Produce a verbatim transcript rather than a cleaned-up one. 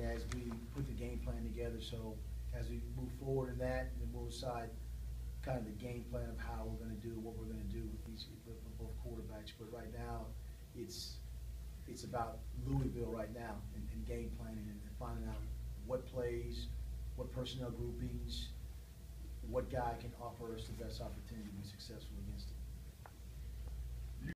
as we put the game plan together. So as we move forward in that, then we'll decide kind of the game plan of how we're gonna do, what we're gonna do with these, with both quarterbacks. But right now, it's, it's about Louisville right now and, and game planning and finding out what plays, what personnel groupings, what guy can offer us the best opportunity to be successful against the